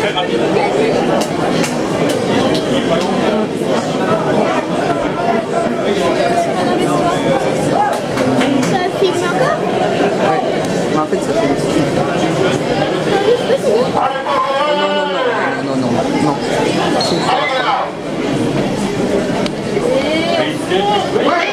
filme encore? Ouais. Mais en fait, ça fait une petite... Non. C'est une fois la fin.